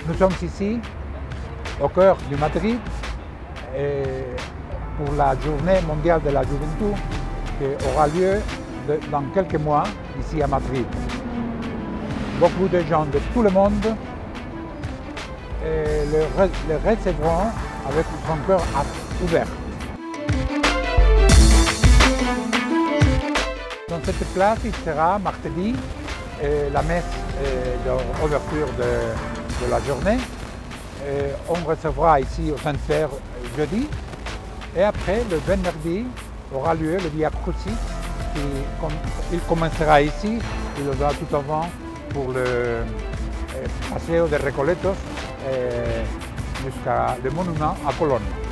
Nous sommes ici, au cœur de Madrid, pour la journée mondiale de la juventud qui aura lieu dans quelques mois ici à Madrid. Beaucoup de gens de tout le monde le recevront avec son cœur ouvert. Dans cette place, il sera mardi la messe d'ouverture de la journée. On recevra ici au Saint-Père jeudi. Et après, le vendredi, aura lieu le Via Crucis. Il commencera ici, il va tout avant pour le Paseo de Recoletos jusqu'à le monument à Colón.